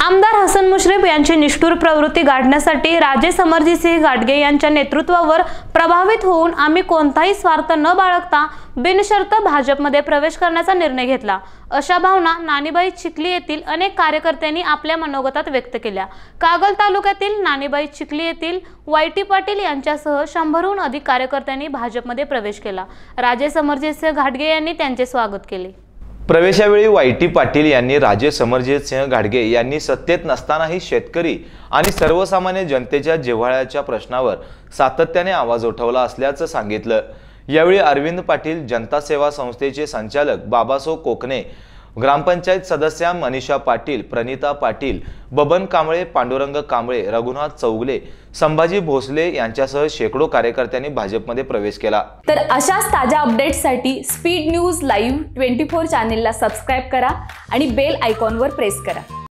आमदार हसन मुश्रीफ यांची निष्ठुर प्रवृत्ती गाडण्यासाठी राजे समरजीतसिंह घाटगे यांच्या नेतृत्वावर प्रभावित होऊन आम्ही कोणताही स्वार्थ न बाळगता बिनशर्त भाजपमध्ये प्रवेश करण्याचा निर्णय घेतला, अशा भावना नानीबाई चिखली येथील अनेक कार्यकर्त्यांनी आपल्या मनोगतात व्यक्त केल्या। कागल तालुक्यातील नानीबाई चिखली येथील वायटी पाटील यांच्यासह 100हून अधिक कार्यकर्त्यांनी भाजपमध्ये प्रवेश केला। राजे समरजीतसिंह घाटगे यांनी त्यांचे स्वागत केले। प्रवेशावेळी वायटी पाटील यांनी राजे समरजीतसिंह घाटगे यांनी सत्तेत नसतानाही शेतकरी आणि सर्वसामान्य जनतेच्या जिव्हाळ्याच्या प्रश्नावर सातत्याने आवाज उठवला असल्याचं सांगितलं। यावेळी अरविंद पाटील, जनता सेवा संस्थेचे संचालक बाबासो कोकणे, ग्रामपंचायत सदस्या मनीषा पाटील, प्रणिता पाटील, बबन कांबळे, पांडुरंग कांबळे, रघुनाथ चौगले, संभाजी भोसले यांच्यासह शेकडो कार्यकर्त्यांनी भाजपमध्ये प्रवेश केला। तर अशाच ताज्या अपडेट्ससाठी स्पीड न्यूज लाईव्ह 24 चॅनेलला सबस्क्राइब करा आणि बेल आयकॉनवर प्रेस करा।